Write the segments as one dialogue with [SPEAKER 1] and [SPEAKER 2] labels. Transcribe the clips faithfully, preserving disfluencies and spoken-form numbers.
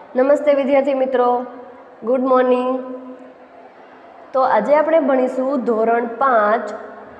[SPEAKER 1] નમસ્તે વિદ્યાર્થી મિત્રો, ગુડ મોર્નિંગ। તો આજે આપણે ભણીશું ધોરણ પાંચ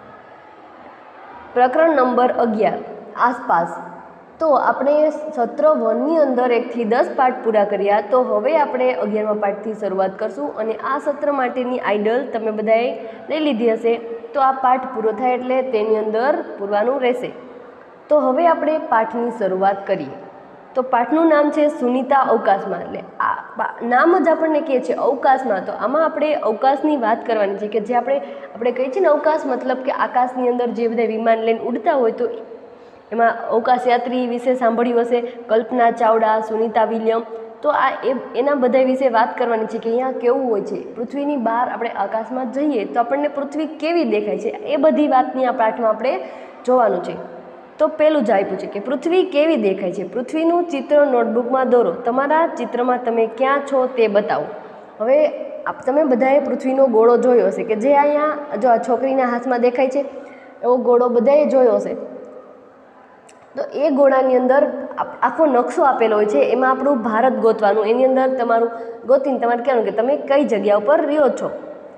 [SPEAKER 1] પ્રકરણ નંબર અગિયાર આસપાસ। તો આપણે સત્ર વનની અંદર એકથી દસ પાઠ પૂરા કર્યા, તો હવે આપણે અગિયારમા પાઠથી શરૂઆત કરશું અને આ સત્ર માટેની આઈડલ તમે બધાએ લઈ લીધી હશે। તો આ પાઠ પૂરો થાય એટલે તેની અંદર પૂરવાનું રહેશે। તો હવે આપણે પાઠની શરૂઆત કરીએ। તો પાઠનું નામ છે સુનીતા અવકાશમાં। એટલે આ નામ જ આપણને કહે છે અવકાશમાં। તો આમાં આપણે અવકાશની વાત કરવાની છે કે જે આપણે આપણે કહીએ છીએ ને અવકાશ મતલબ કે આકાશની અંદર જે બધા વિમાન લઈને ઉડતા હોય, તો એમાં અવકાશયાત્રી વિશે સાંભળ્યું હશે, કલ્પના ચાવડા, સુનીતા વિલિયમ। તો આ એ એના બધા વિશે વાત કરવાની છે કે અહીંયા કેવું હોય છે, પૃથ્વીની બહાર આપણે આકાશમાં જઈએ તો આપણને પૃથ્વી કેવી દેખાય છે, એ બધી વાતની આ પાઠમાં આપણે જોવાનું છે। તો પહેલું જ આપ્યું છે કે પૃથ્વી કેવી દેખાય છે। પૃથ્વીનું ચિત્ર નોટબુકમાં દોરો। તમારા ચિત્રમાં તમે ક્યાં છો તે બતાવો। હવે તમે બધાએ પૃથ્વીનો ગોળો જોયો હશે કે જે અહીંયા જો આ છોકરીના હાથમાં દેખાય છે, એવો ગોળો બધાએ જોયો હશે। તો એ ગોળાની અંદર આખો નકશો આપેલો હોય છે, એમાં આપણું ભારત ગોતવાનું, એની અંદર તમારું ગોતીને તમારે કહેવાનું કે તમે કઈ જગ્યા ઉપર રહ્યો છો।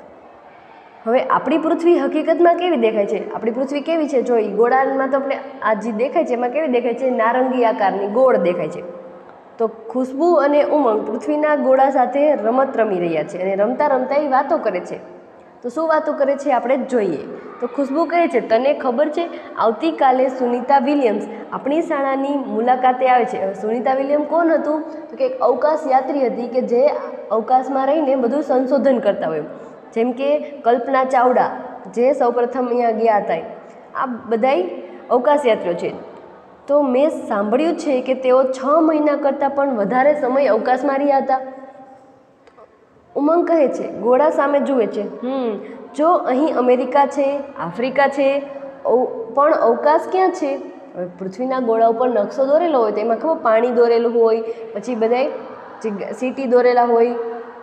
[SPEAKER 1] હવે આપણી પૃથ્વી હકીકતમાં કેવી દેખાય છે? આપણી પૃથ્વી કેવી છે? જો એ ગોળામાં તો આપણે આ જે દેખાય છે એમાં કેવી દેખાય છે? નારંગી આકારની ગોળ દેખાય છે। તો ખુશ્બુ અને ઉમંગ પૃથ્વીના ગોળા સાથે રમત રમી રહ્યા છે અને રમતા રમતા એ વાતો કરે છે। તો શું વાતો કરે છે આપણે જોઈએ। તો ખુશ્બુ કહે છે, તને ખબર છે આવતીકાલે સુનીતા વિલિયમ્સ આપણી શાળાની મુલાકાતે આવે છે। હવે સુનીતા વિલિયમ કોણ હતું? તો કે એક અવકાશ યાત્રી હતી કે જે અવકાશમાં રહીને બધું સંશોધન કરતા હોય, જેમ કે કલ્પના ચાવડા જે સૌપ્રથમ અહીંયા ગયા હતા। આ બધાય અવકાશયાત્રીઓ છે। તો મેં સાંભળ્યું છે કે તેઓ છ મહિના કરતાં પણ વધારે સમય અવકાશમાં રહ્યા હતા। ઉમંગ કહે છે, ગોળા સામે જુએ છે, હમ જો અહીં અમેરિકા છે, આફ્રિકા છે, પણ અવકાશ ક્યાં છે? હવે પૃથ્વીના ગોળા ઉપર નકશો દોરેલો હોય તો એમાં ખબર પાણી દોરેલું હોય, પછી બધાય સિટી દોરેલા હોય।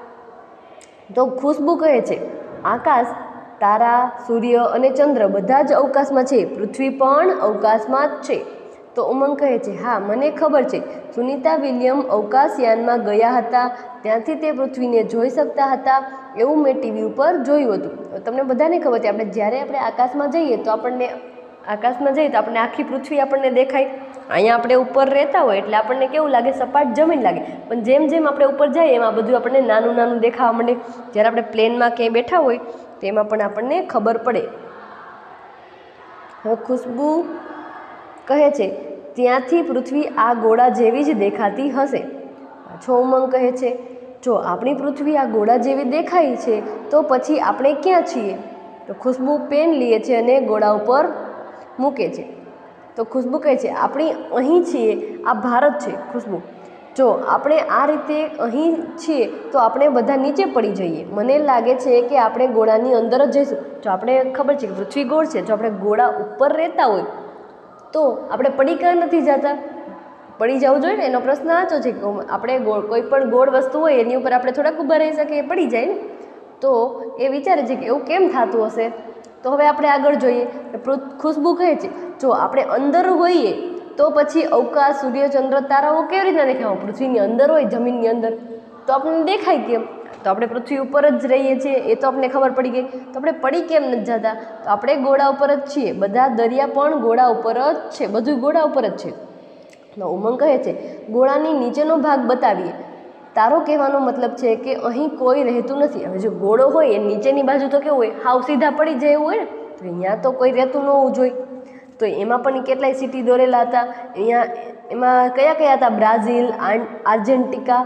[SPEAKER 1] તો ખુશ્બુ કહે છે, આકાશ, તારા, સૂર્ય અને ચંદ્ર બધા જ અવકાશમાં છે, પૃથ્વી પણ અવકાશમાં જ છે। તો ઉમંગ કહે છે, હા મને ખબર છે, સુનીતા વિલિયમ અવકાશયાનમાં ગયા હતા, ત્યાંથી તે પૃથ્વીને જોઈ શકતા હતા, એવું મેં ટીવી ઉપર જોયું હતું। તમને બધાને ખબર છે, આપણે જ્યારે આપણે આકાશમાં જઈએ તો આપણને આકાશમાં જઈએ તો આપણને આખી પૃથ્વી આપણને દેખાય। અહીંયા આપણે ઉપર રહેતા હોય એટલે આપણને કેવું લાગે? સપાટ જમીન લાગે। પણ જેમ જેમ આપણે ઉપર જઈએ એમાં બધું આપણને નાનું નાનું દેખાવા માંડે। જ્યારે આપણે પ્લેનમાં ક્યાંય બેઠા હોય તો એમાં પણ આપણને ખબર પડે। હવે ખુશ્બુ કહે છે, ત્યાંથી પૃથ્વી આ ગોળા જેવી જ દેખાતી હશે। પાછો ઉમંગ કહે છે, જો આપણી પૃથ્વી આ ગોળા જેવી દેખાય છે તો પછી આપણે ક્યાં છીએ? તો ખુશ્બુ પેન લે છે અને ગોળા ઉપર મૂકે છે। તો ખુશ્બુ કહે છે, આપણી અહીં છીએ, આ ભારત છે। ખુશ્બુ, જો આપણે આ રીતે અહીં છીએ તો આપણે બધા નીચે પડી જઈએ। મને લાગે છે કે આપણે ગોળાની અંદર જ જઈશું। જો આપણે ખબર છે કે પૃથ્વી ગોળ છે, જો આપણે ગોળા ઉપર રહેતા હોય તો આપણે પડી ક્યાં નથી જતા? પડી જવું જોઈએ ને। એનો પ્રશ્ન સાચો છે કે આપણે ગોળ કોઈ પણ ગોળ વસ્તુ હોય એની ઉપર આપણે થોડાક ઊભા રહી શકીએ, પડી જાય ને। તો એ વિચારે છે કે એવું કેમ થતું હશે? તો હવે આપણે આગળ જોઈએ। ખુશ્બુ કહે છે, જો આપણે અંદર હોઈએ તો પછી અવકાશ, સૂર્ય, ચંદ્ર, તારાઓ કેવી રીતના દેખાય? પૃથ્વીની અંદર હોય, જમીનની અંદર, તો આપણને દેખાય કેમ? તો આપણે પૃથ્વી ઉપર જ રહીએ છીએ એ તો આપણને ખબર પડી ગઈ। તો આપણે પડી કેમ નથી જતા? તો આપણે ગોળા ઉપર જ છીએ, બધા દરિયા પણ ગોળા ઉપર જ છે, બધું ગોળા ઉપર જ છે। તો ઉમંગ કહે છે, ગોળાની નીચેનો ભાગ બતાવીએ। તારો કહેવાનો મતલબ છે કે અહીં કોઈ રહેતું નથી। હવે જો ગોળો હોય એ નીચેની બાજુ તો કેવું હોય? હાવ સીધા પડી જાય એવું હોય ને, તો અહીંયા તો કોઈ રહેતું ન હોવું જોઈએ। તો એમાં પણ કેટલાય સિટી દોરેલા હતા। અહીંયા એમાં કયા કયા હતા? બ્રાઝિલ, આર્જેન્ટિકા,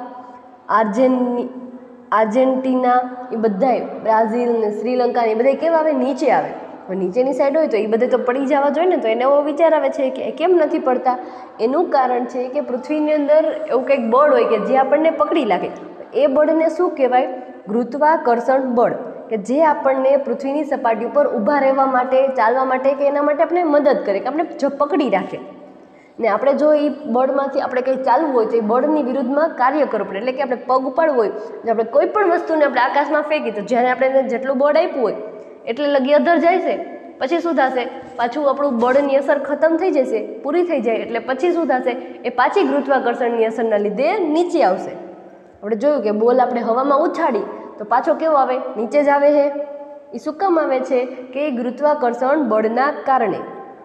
[SPEAKER 1] આર્જેની આર્જેન્ટિના, એ બધાય બ્રાઝિલ ને શ્રીલંકા એ બધા કેવા આવે? નીચે આવે। નીચેની સાઈડ હોય તો એ બધે તો પડી જવા જોઈએ ને। તો એને એવો વિચાર આવે છે કે કેમ નથી પડતા? એનું કારણ છે કે પૃથ્વીની અંદર એવું કંઈક બળ હોય કે જે આપણને પકડી લાગે। એ બળને શું કહેવાય? ગુરુત્વાકર્ષણ બળ, કે જે આપણને પૃથ્વીની સપાટી ઉપર ઊભા રહેવા માટે, ચાલવા માટે કે એના માટે આપણે મદદ કરે, કે આપણે પકડી રાખે ને। આપણે જો એ બળમાંથી આપણે કંઈ ચાલવું હોય તો એ બળની વિરુદ્ધમાં કાર્ય કરવું પડે। એટલે કે આપણે પગ ઉપાડવું હોય, જો આપણે કોઈ પણ વસ્તુને આપણે આકાશમાં ફેંકી તો જ્યારે આપણે જેટલું બળ આપ્યું હોય એટલે લગી અધર જાય છે, પછી શું થશે? પાછું આપણું બળની અસર ખતમ થઈ જશે, પૂરી થઈ જાય એટલે પછી શું થશે? એ પાછી ગુરુત્વાકર્ષણની અસરના લીધે નીચે આવશે। આપણે જોયું કે બોલ આપણે હવામાં ઉછાળી તો પાછો કેવો આવે, નીચે જ આવે છે. એ શું કામ આવે છે કે ગુરુત્વાકર્ષણ બળના કારણે.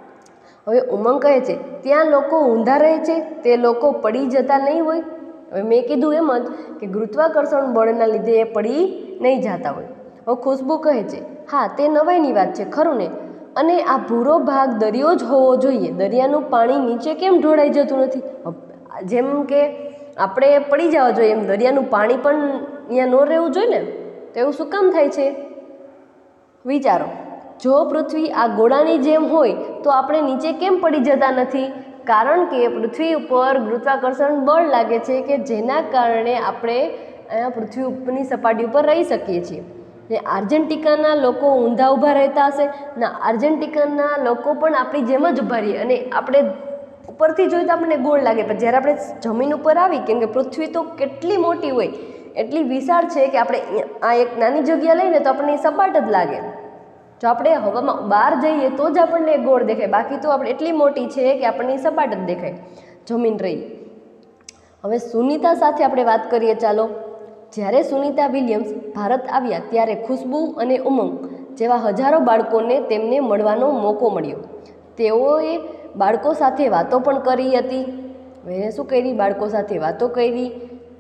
[SPEAKER 1] હવે ઉમંગ કહે છે ત્યાં લોકો ઊંધા રહે છે, તે લોકો પડી જતા નહીં હોય. હવે મેં કીધું એમ જ કે ગુરુત્વાકર્ષણ બળના લીધે એ પડી નહીં જતા હોય. હવે ખુશ્બુ કહે છે હા તે નવાઈની વાત છે ખરું ને, અને આ ભૂરો ભાગ દરિયો જ હોવો જોઈએ, દરિયાનું પાણી નીચે કેમ ઢોળાઈ જતું નથી? જેમ કે આપણે પડી જવા જોઈએ એમ દરિયાનું પાણી પણ અહીંયા ન રહેવું જોઈએ ને, તો એવું શું કામ થાય છે? વિચારો, જો પૃથ્વી આ ગોળાની જેમ હોય તો આપણે નીચે કેમ પડી જતા નથી? કારણ કે પૃથ્વી ઉપર ગુરુત્વાકર્ષણ બળ લાગે છે કે જેના કારણે આપણે અહીંયા પૃથ્વી ઉપરની સપાટી ઉપર રહી શકીએ છીએ. ને આર્જેન્ટિકાના લોકો ઊંધા ઊભા રહેતા હશે ના, આર્જેન્ટિકાના લોકો પણ આપણી જેમ જ ઊભા રહીએ અને આપણે ઉપરથી જોઈએ તો આપણને ગોળ લાગે, પણ જ્યારે આપણે જમીન ઉપર આવી, કેમ કે પૃથ્વી તો કેટલી મોટી હોય, એટલી વિશાળ છે કે આપણે આ એક નાની જગ્યા લઈને તો આપણને સપાટ જ લાગે. જો આપણે હવામાં બહાર જઈએ તો જ આપણને ગોળ દેખાય, બાકી તો આપણે એટલી મોટી છે કે આપણને સપાટ જ દેખાય જમીન રહી. હવે સુનીતા સાથે આપણે વાત કરીએ. ચાલો, જ્યારે સુનીતા વિલિયમ્સ ભારત આવ્યા ત્યારે ખુશ્બુ અને ઉમંગ જેવા હજારો બાળકોને તેમને મળવાનો મોકો મળ્યો. તેઓએ બાળકો સાથે વાતો પણ કરી હતી. એને શું કરી? બાળકો સાથે વાતો કરી.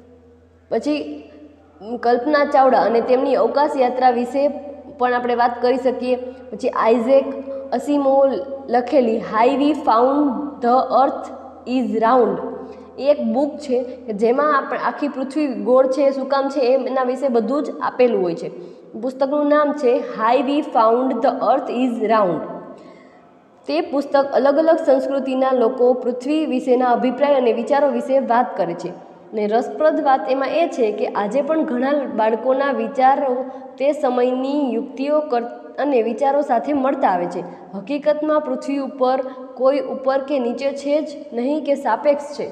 [SPEAKER 1] પછી કલ્પના ચાવડા અને તેમની અવકાશ યાત્રા વિશે પણ આપણે વાત કરી શકીએ. પછી આઇઝેક અસિમોવ લખેલી how we found the earth is round એ એક બુક છે કે જેમાં આપણે આખી પૃથ્વી ગોળ છે, શું કામ છે એના વિશે બધું જ આપેલું હોય છે. પુસ્તકનું નામ છે how we found the earth is round. તે પુસ્તક અલગ અલગ સંસ્કૃતિના લોકો પૃથ્વી વિશેના અભિપ્રાય અને વિચારો વિશે વાત કરે છે. ને રસપ્રદ વાત એમાં એ છે કે આજે પણ ઘણા બાળકોના વિચારો તે સમયની યુક્તિઓ કર અને વિચારો સાથે મળતા આવે છે. હકીકતમાં પૃથ્વી ઉપર કોઈ ઉપર કે નીચે છે જ નહીં કે સાપેક્ષ છે.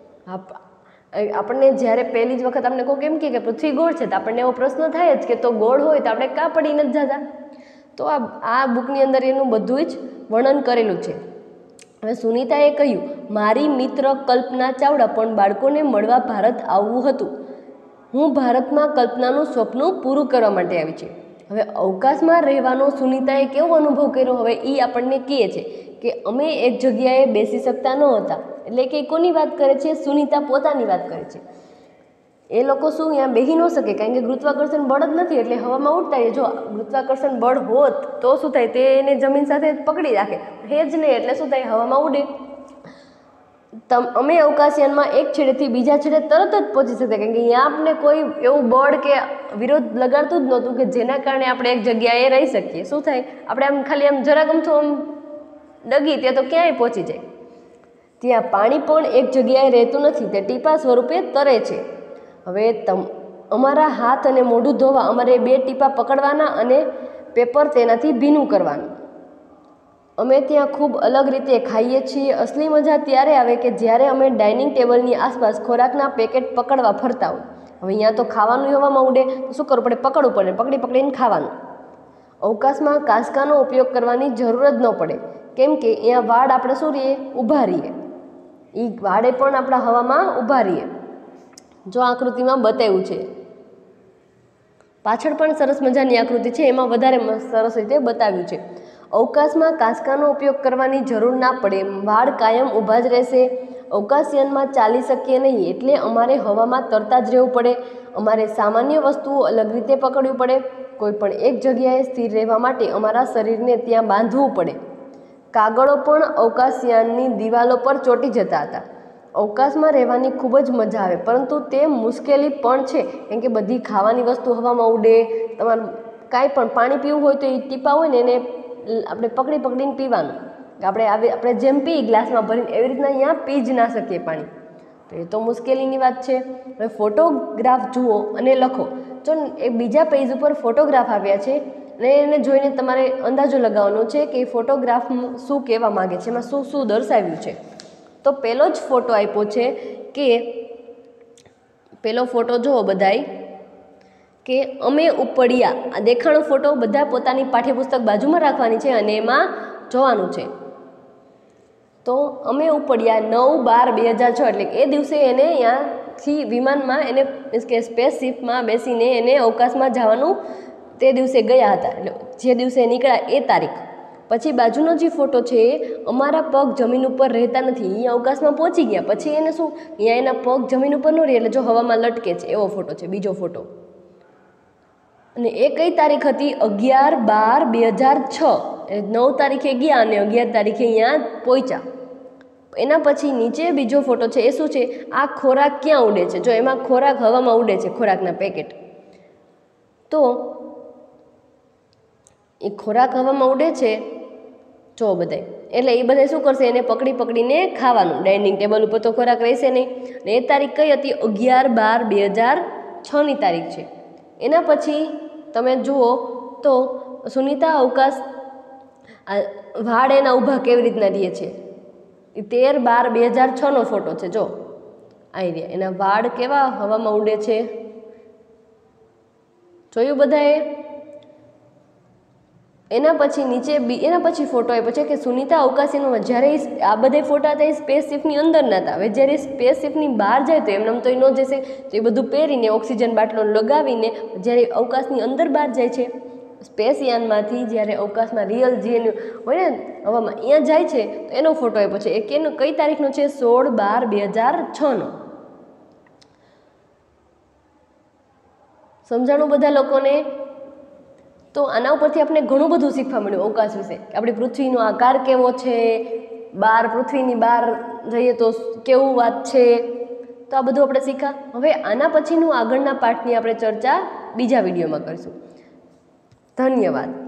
[SPEAKER 1] આપણને જ્યારે પહેલી જ વખત આપણે કોઈ કેમ કે પૃથ્વી ગોળ છે તો આપણને એવો પ્રશ્ન થાય જ કે તો ગોળ હોય તો આપણે કાં પડી નથી જતા? તો આ આ બુકની અંદર એનું બધું જ વર્ણન કરેલું છે. હવે સુનીતાએ કહ્યું, મારી મિત્ર કલ્પના ચાવડા પણ બાળકોને મળવા ભારત આવવું હતું. હું ભારતમાં કલ્પનાનું સ્વપ્ન પૂરું કરવા માટે આવી છે. હવે અવકાશમાં રહેવાનો સુનીતાએ કેવો અનુભવ કર્યો? હવે એ આપણને કહે છે કે અમે એક જગ્યાએ બેસી શકતા ન હતા. એટલે કે કોની વાત કરે છે? સુનીતા પોતાની વાત કરે છે. એ લોકો શું અહીંયા બેસી ન શકે, કારણ કે ગુરુત્વાકર્ષણ બળ જ નથી, એટલે હવામાં ઉડતા. જો ગુરુત્વાકર્ષણ બળ હોત તો શું થાય? તે એને જમીન સાથે પકડી રાખે, હે જ નહીં, એટલે શું થાય? હવામાં ઉડે. તમ અમે અવકાશયાનમાં એક છેડેથી બીજા છેડે તરત જ પહોંચી શકતા, કારણ કે અહીંયા આપણે કોઈ એવું બળ કે વિરોધ લગાડતું જ નહોતું કે જેના કારણે આપણે એક જગ્યાએ રહી શકીએ. શું થાય? આપણે આમ ખાલી આમ જરા ગમતું આમ ડગી ત્યાં તો ક્યાંય પહોંચી જાય. ત્યાં પાણી પણ એક જગ્યાએ રહેતું નથી, તે ટીપા સ્વરૂપે તરે છે. હવે તમ અમારા હાથ અને મોઢું ધોવા અમારે બે ટીપા પકડવાના અને પેપર તેનાથી ભીનું કરવાનું. અમે ત્યાં ખૂબ અલગ રીતે ખાઈએ છીએ. અસલી મજા ત્યારે આવે કે જ્યારે અમે ડાઇનિંગ ટેબલની આસપાસ ખોરાકના પેકેટ પકડવા ફરતા હોય. હવે અહીંયા તો ખાવાનું હવામાં ઉડે તો શું કરવું પડે? પકડવું પડે, પકડી પકડીને ખાવાનું. અવકાશમાં કાંસકાનો ઉપયોગ કરવાની જરૂર જ ન પડે, કેમ કે અહીંયા વાડ આપણે શું રહીએ? ઊભા રહીએ. એ વાડે પણ આપણા હવામાં ઊભા રહીએ. જો આકૃતિમાં બતાવ્યું છે, પાછળ પણ સરસ મજાની આકૃતિ છે, એમાં વધારે સરસ રીતે બતાવ્યું છે. અવકાશમાં કાંસકાનો ઉપયોગ કરવાની જરૂર ના પડે, વાડ કાયમ ઊભા જ રહેશે. અવકાશયાનમાં ચાલી શકીએ નહીં, એટલે અમારે હવામાં તરતા જ રહેવું પડે. અમારે સામાન્ય વસ્તુઓ અલગ રીતે પકડવી પડે. કોઈ પણ એક જગ્યાએ સ્થિર રહેવા માટે અમારા શરીરને ત્યાં બાંધવું પડે. કાગળો પણ અવકાશયાનની દિવાલો પર ચોંટી જતા હતા. અવકાશમાં રહેવાની ખૂબ જ મજા આવે, પરંતુ તે મુશ્કેલી પણ છે, કેમ કે બધી ખાવાની વસ્તુ હવામાં ઉડે. તમારે કાંઈ પણ પાણી પીવું હોય તો એ ટીપા હોય ને એને આપણે પકડી પકડીને પીવાનું. આપણે આવી આપણે જેમ પી ગ્લાસમાં ભરીને એવી રીતના અહીંયા પી જ ના શકીએ પાણી. તો એ તો મુશ્કેલીની વાત છે. હવે ફોટોગ્રાફ જુઓ અને લખો. જો એ બીજા પેજ ઉપર ફોટોગ્રાફ આવ્યા છે અને એને જોઈને તમારે અંદાજો લગાવવાનો છે કે એ ફોટોગ્રાફ શું કહેવા માગે છે, એમાં શું શું દર્શાવ્યું છે. તો પહેલો જ ફોટો આપ્યો છે કે પહેલો ફોટો જુઓ બધાય કે અમે ઉપડ્યા. આ દેખાણો ફોટો બધા પોતાની પાઠ્યપુસ્તક બાજુમાં રાખવાની છે અને એમાં જોવાનું છે. તો અમે ઉપડ્યા નવ બાર બે હજાર છ એટલે એ દિવસે એને અહીંયા થી વિમાનમાં એને મીન્સ કે સ્પેસશિપમાં બેસીને એને અવકાશમાં જવાનું તે દિવસે ગયા હતા, એટલે જે દિવસે નીકળ્યા એ તારીખ. પછી બાજુનો જે ફોટો છે એ અમારા પગ જમીન ઉપર રહેતા નથી, અહીંયા અવકાશમાં પહોંચી ગયા પછી એને શું અહીંયા એના પગ જમીન ઉપર ન રહે એટલે જો હવામાં લટકે છે એવો ફોટો છે બીજો ફોટો. અને એ કઈ તારીખ હતી? અગિયાર બાર બે હજાર છ. નવ તારીખે ગયા અને અગિયાર તારીખે અહીંયા પહોંચ્યા. એના પછી નીચે બીજો ફોટો છે, એ શું છે? આ ખોરાક ક્યાં ઉડે છે? જો એમાં ખોરાક હવામાં ઉડે છે, ખોરાકના પેકેટ. તો એ ખોરાક હવામાં ઉડે છે જો બધાય, એટલે એ બધા શું કરશે? એને પકડી પકડીને ખાવાનું. ડાઇનિંગ ટેબલ ઉપર તો ખોરાક રહેશે નહીં. અને એ તારીખ કઈ હતી? અગિયાર બાર બે હજાર છની તારીખ છે. એના પછી તમે જુઓ તો સુનિતા અવકાશ વાળ એના ઊભા કેવી રીતના રહે છે, એ તેર બાર બે હજાર છનો ફોટો છે. જો આ રહ્યા એના વાળ કેવા હવામાં ઉડે છે, જોયું બધાએ? એના પછી નીચે એના પછી ફોટો આપ્યો છે કે સુનિતા અવકાશીનું જ્યારે આ બધા ફોટા હતા એ સ્પેસશિપની અંદર નહોતા. હવે જ્યારે સ્પેસશિપની બહાર જાય તો એમને તો એ ન જશે, તો એ બધું પહેરીને ઓક્સિજન બાટલો લગાવીને જ્યારે અવકાશની અંદર બહાર જાય છે સ્પેસયાનમાંથી, જ્યારે અવકાશમાં રિયલ જે હોય ને હવામાં અહીંયા જાય છે તો એનો ફોટો આપ્યો છે. એ કેનો કઈ તારીખનો છે? સોળ બાર બે હજાર છનો. સમજાણું બધા લોકોને? તો આના ઉપરથી આપણે ઘણું બધું શીખવા મળ્યું અવકાશ વિશે, કે આપણી પૃથ્વીનો આકાર કેવો છે, બહાર પૃથ્વીની બહાર જઈએ તો કેવું વાત છે, તો આ બધું આપણે શીખ્યા. હવે આના પછીનું આગળના પાઠની આપણે ચર્ચા બીજા વિડીયોમાં કરીશું. ધન્યવાદ.